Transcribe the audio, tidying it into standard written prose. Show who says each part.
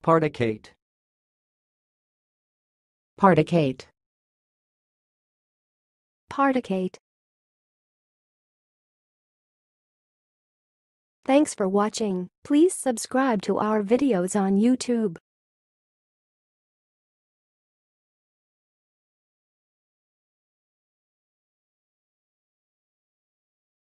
Speaker 1: Particate.
Speaker 2: Particate.
Speaker 3: Particate. Thanks for watching. Please subscribe to our videos on YouTube.